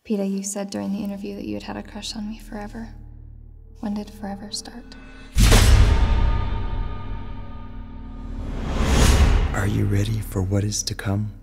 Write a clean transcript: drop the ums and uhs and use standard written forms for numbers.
Peeta, you said during the interview that you had had a crush on me forever. When did forever start? Are you ready for what is to come?